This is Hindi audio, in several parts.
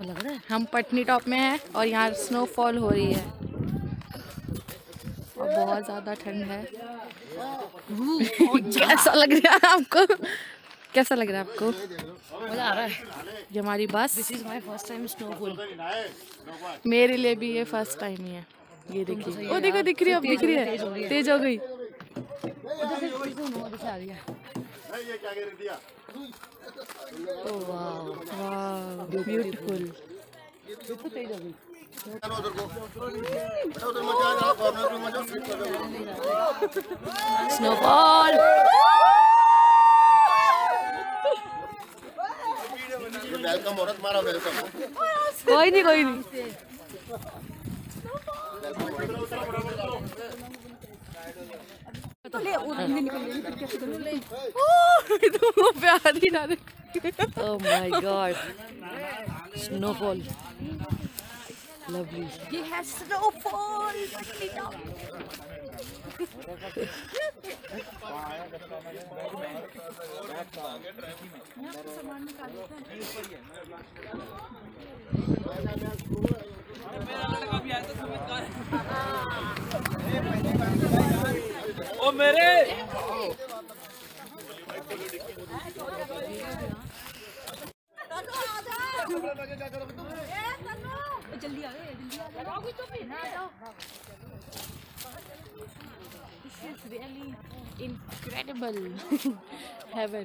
लग रहा है हम पटनी टॉप में हैं और यहाँ स्नोफॉल हो रही है और बहुत ज़्यादा ठंड है। कैसा लग रहा है आपको? कैसा लग रहा है आपको? मजा आ रहा है। ये हमारी bus. This is my first time snowfall. मेरे लिए भी ये फर्स्ट टाइम ही है। ये देखिए, ओ देखो दिख रही है, अब दिख रही है, तेज हो गई। वाह ब्यूटीफुल। स्नोफॉल। वेलकम औरत मारा वेलकम। कोई नहीं कोई नहीं। तो प्यार ही ना। Oh my god, snowfall lovely. ये है स्नोफॉल। ओ मेरे जल्दी आ This is really incredible. Heaven.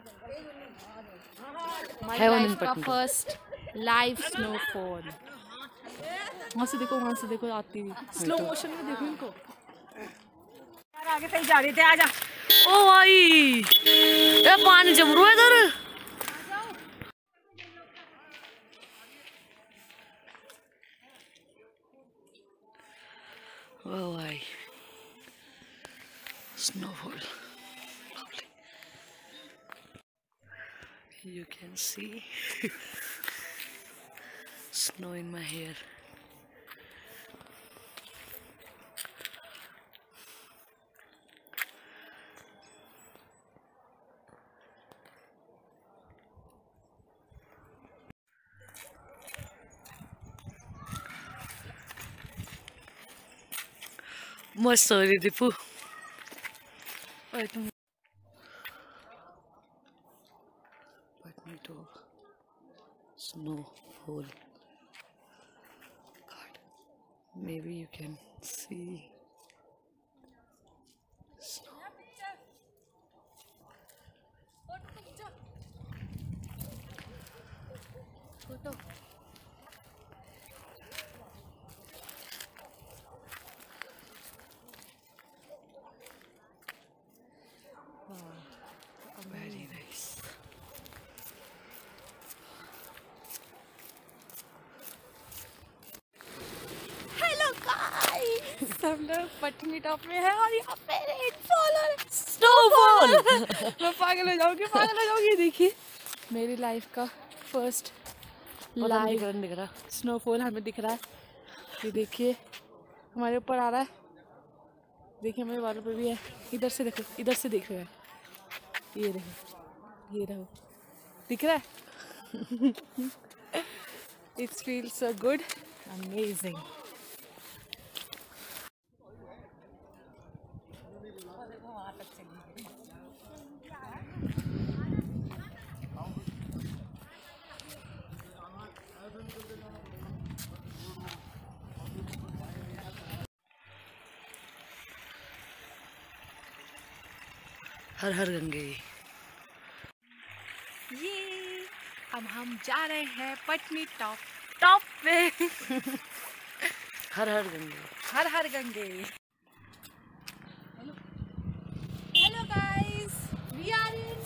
My life का first live snowfall. वहाँ से देखो आती हुई स्लो मोशन में देखो इनको। आगे सही जा रहे थे, आजा। ओ भाई ये पानी जम रहा है इधर। Oh, I snowfall, lovely. You can see snow in my hair. मस्त हो रही Deepu. Patni top snowfall. God, maybe you can see snow. Very nice. Hello guys, हम लोग पटनी टॉप में हैं और यहाँ पे रेनफॉल और स्नोफॉल। मैं पागल हो जाऊंगी। देखिए मेरी लाइफ का फर्स्ट लाइव दिख रहा। स्नोफॉल हमें दिख रहा है। ये देखिए हमारे ऊपर आ रहा है, देखिए हमारे बालों पे भी है। इधर से देखो, इधर से देख रहे हैं, ये रहो दिख रहा है। It feels so good, amazing. हर हर गंगे। ये अब हम जा रहे हैं पटनी टॉप पे। हर हर गंगे। हर हर Gange. Hello guys, we are in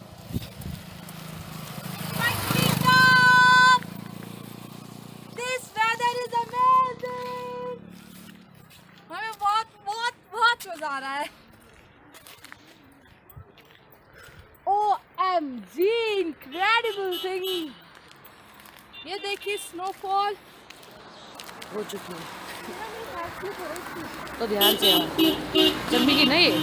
Patni top. This weather is amazing. हमें बहुत मजा आ रहा है। OMG, incredible thing। ये देखिए स्नोफॉल हो चुकी है तो ध्यान से जम्मी की नहीं।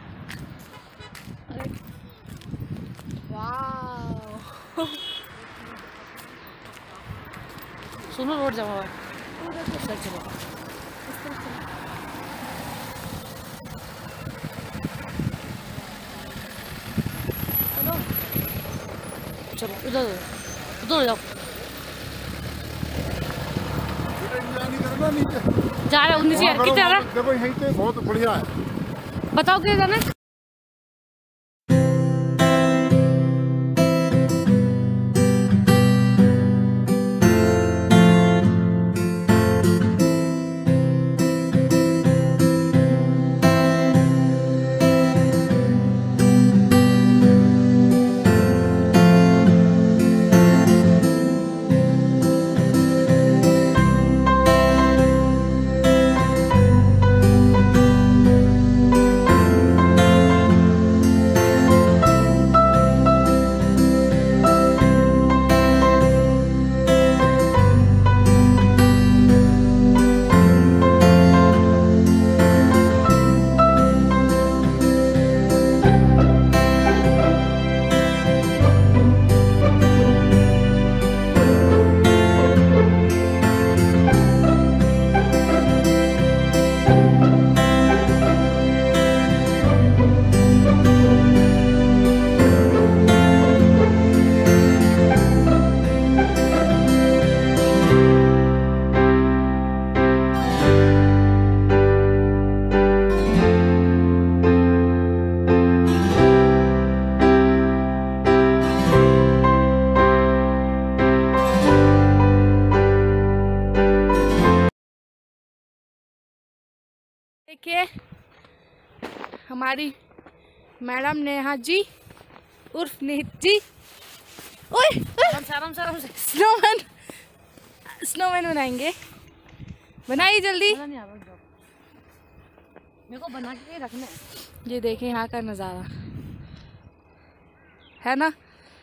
वाव सुनो रोड जमा हुआ सर चलो चलो उधर उधर जाओ जा रहे हो नीचे कितने आ रहा है देखो यहीं पे बहुत बढ़िया है। बताओ क्या जाना है देखिए हमारी मैडम नेहा जी उर्फ नीत जी ओए आराम से स्नोमैन बनाएंगे। बनाइए जल्दी। नहीं आ रहा मेरे को बना के रखना है। ये देखें यहाँ का नज़ारा है ना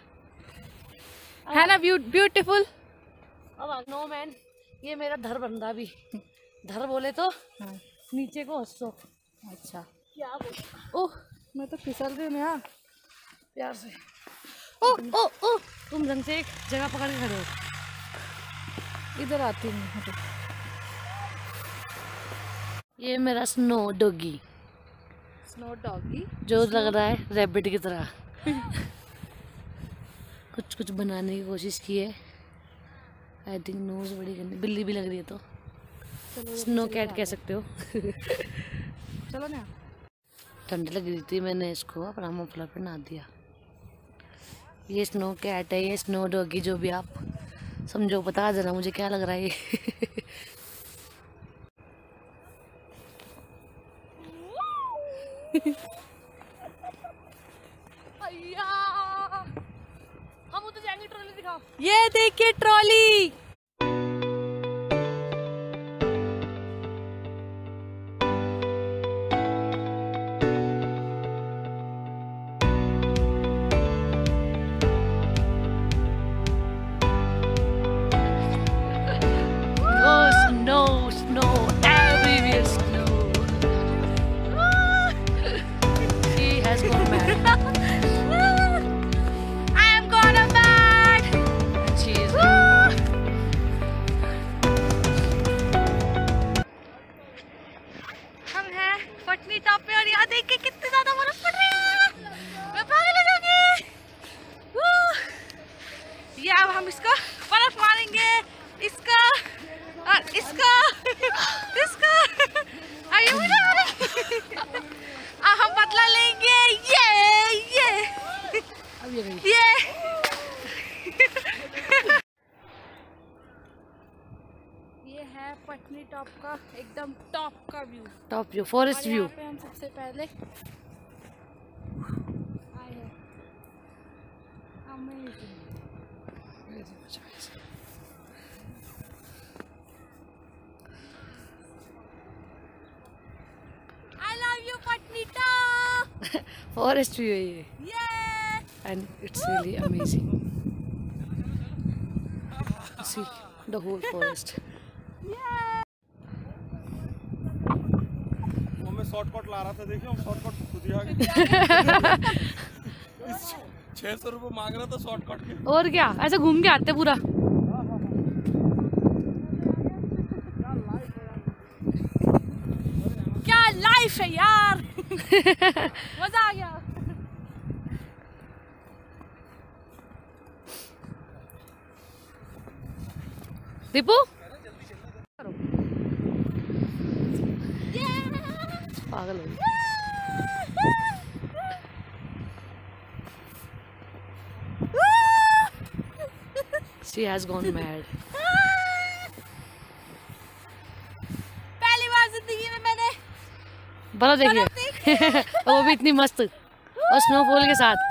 ब्यूटीफुल। अब स्नोमैन ये मेरा धर बन रहा अभी धर बोले तो हाँ। नीचे को हंसो अच्छा क्या बोले ओह मैं तो फिसल रही हूँ यहाँ प्यार से ओह ओह ओह तुम ढंग से एक जगह पकड़ के खड़े हो इधर आती हूँ हटो। ये मेरा स्नो डॉगी स्नो डॉगी जो लग रहा है रैबिट की तरह कुछ बनाने की कोशिश की है। आई थिंक नोज बड़ी गंदी बिल्ली भी लग रही है तो स्नो कैट कह सकते हो। चलो ना ठंड लग रही थी मैंने इसको अपना मफलर पे नहा दिया। ये स्नो कैट है ये स्नो डॉगी जो भी आप समझो बता देना मुझे क्या लग रहा है ये हम उधर जाएंगे ट्रॉली दिखाओ। ये देखिए ट्रॉली पटनी टॉप पे और यहाँ देखिए कितनी ज्यादा बर्फ पड़ रही है। मैं पागल हो जाऊंगी। ये अब हम इसको बर्फ मारेंगे इसका और इसका इसका आइए मुझे अब हम बदला लेंगे ये ये है पटनी टॉप का एकदम टॉप का view top view forest view. पे हम सबसे पहले आए हैं। Amazing. I love you Patni top. Forest view है ये Yeah. and it's really amazing. See the whole forest. मैं शॉर्टकट ला रहा था देखिए हम शॉर्टकट खुद ही आ गए। 600 रुपये मांग रहा था शॉर्टकट के। और क्या ऐसे घूम के आते पूरा लाइफ है यार। मजा आ गया। दीपू पागल हो गई। She has gone mad. पहली बार जिंदगी में मैंने बर्फ देखिए और वो भी इतनी मस्त और स्नोफॉल के साथ।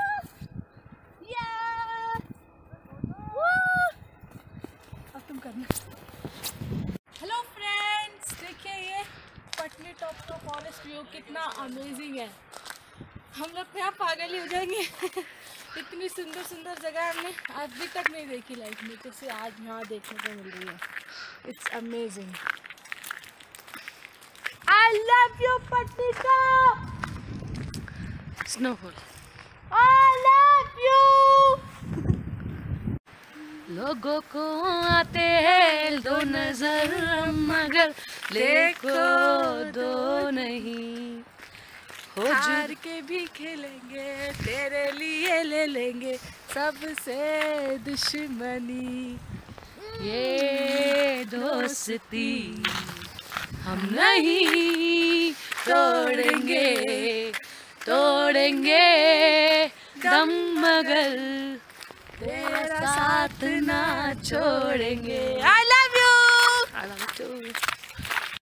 अब तुम करना। हेलो फ्रेंड्स, देखिए ये पटनी टॉप का फॉरेस्ट व्यू कितना अमेजिंग है। हम लोग यहाँ पागल ही हो जाएंगे। इतनी सुंदर सुंदर जगह हमने अभी तक नहीं देखी लाइफ में, जैसे आज यहाँ देखने को मिल रही है। It's amazing. I love you Patni top. Snowfall. I love you. लोगों को आते हैं दो नजर मगर देखो दो नहीं। हार के भी खेलेंगे, तेरे लिए ले लेंगे सबसे दुश्मनी। ये दोस्ती हम नहीं तोड़ेंगे, तोड़ेंगे दम मगर तेरा साथ ना छोड़ेंगे। I love you. I love you too.